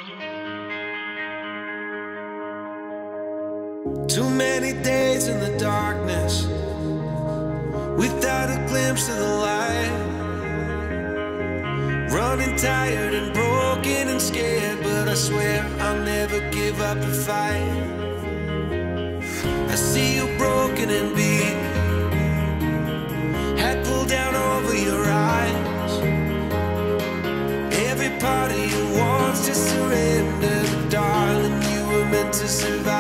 Too many days in the darkness without a glimpse of the light. Running tired and broken and scared, but I swear I'll never give up the fight. I see you broken and beat, hat pulled down over your eyes. Every part of you wants to surrender, but darling, you were meant to survive.